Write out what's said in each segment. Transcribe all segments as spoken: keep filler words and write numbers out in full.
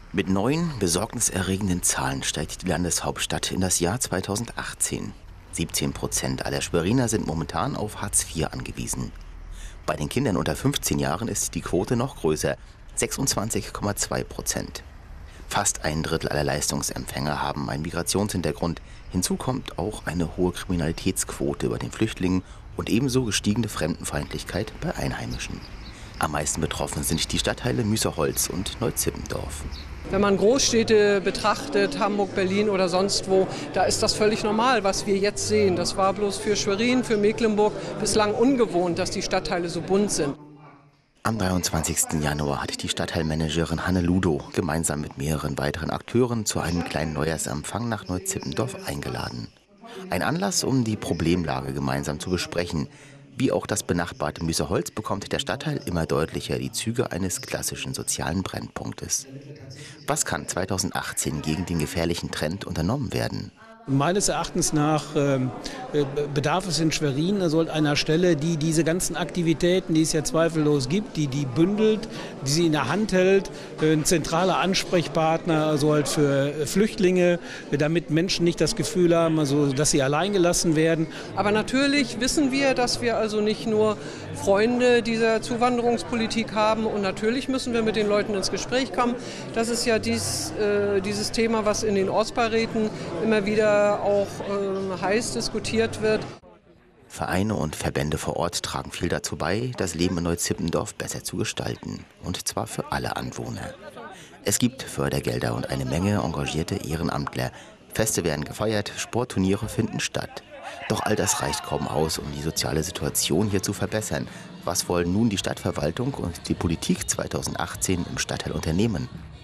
Mit neuen, besorgniserregenden Zahlen steigt die Landeshauptstadt in das Jahr zweitausendachtzehn. siebzehn Prozent aller Schweriner sind momentan auf Hartz vier angewiesen. Bei den Kindern unter fünfzehn Jahren ist die Quote noch größer, sechsundzwanzig Komma zwei Prozent. Fast ein Drittel aller Leistungsempfänger haben einen Migrationshintergrund. Hinzu kommt auch eine hohe Kriminalitätsquote bei den Flüchtlingen und ebenso gestiegene Fremdenfeindlichkeit bei Einheimischen. Am meisten betroffen sind die Stadtteile Müßerholz und Neuzippendorf. Wenn man Großstädte betrachtet, Hamburg, Berlin oder sonst wo, da ist das völlig normal, was wir jetzt sehen. Das war bloß für Schwerin, für Mecklenburg bislang ungewohnt, dass die Stadtteile so bunt sind. Am dreiundzwanzigsten Januar hat die Stadtteilmanagerin Hanne Ludow gemeinsam mit mehreren weiteren Akteuren zu einem kleinen Neujahrsempfang nach Neuzippendorf eingeladen. Ein Anlass, um die Problemlage gemeinsam zu besprechen. Wie auch das benachbarte Müßerholz bekommt der Stadtteil immer deutlicher die Züge eines klassischen sozialen Brennpunktes. Was kann zweitausendachtzehn gegen den gefährlichen Trend unternommen werden? Meines Erachtens nach äh, bedarf es in Schwerin also einer Stelle, die diese ganzen Aktivitäten, die es ja zweifellos gibt, die die bündelt, die sie in der Hand hält, ein zentraler Ansprechpartner, also halt für Flüchtlinge, damit Menschen nicht das Gefühl haben, also dass sie allein gelassen werden. Aber natürlich wissen wir, dass wir also nicht nur Freunde dieser Zuwanderungspolitik haben und natürlich müssen wir mit den Leuten ins Gespräch kommen. Das ist ja dies, äh, dieses Thema, was in den Ortsbeiräten immer wieder auch äh, heiß diskutiert wird. Vereine und Verbände vor Ort tragen viel dazu bei, das Leben in Neuzippendorf besser zu gestalten. Und zwar für alle Anwohner. Es gibt Fördergelder und eine Menge engagierte Ehrenamtler. Feste werden gefeiert, Sportturniere finden statt. Doch all das reicht kaum aus, um die soziale Situation hier zu verbessern. Was wollen nun die Stadtverwaltung und die Politik zweitausendachtzehn im Stadtteil unternehmen?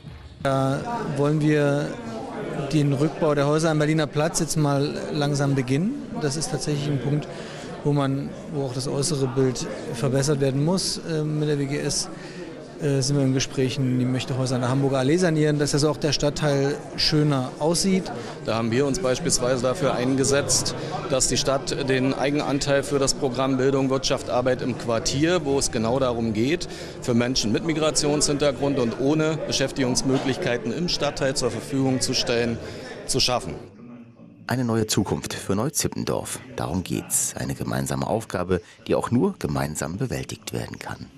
Da wollen wir den Rückbau der Häuser am Berliner Platz jetzt mal langsam beginnen. Das ist tatsächlich ein Punkt, wo man, wo auch das äußere Bild verbessert werden muss. Äh, mit der W G S äh, sind wir in Gesprächen, die möchte Häuser an der Hamburger Allee sanieren, dass also auch der Stadtteil schöner aussieht. Da haben wir uns beispielsweise dafür eingesetzt, dass die Stadt den Eigenanteil für das Programm Bildung, Wirtschaft, Arbeit im Quartier, wo es genau darum geht, für Menschen mit Migrationshintergrund und ohne Beschäftigungsmöglichkeiten im Stadtteil zur Verfügung zu stellen, zu schaffen. Eine neue Zukunft für Neuzippendorf. Darum geht's. Eine gemeinsame Aufgabe, die auch nur gemeinsam bewältigt werden kann.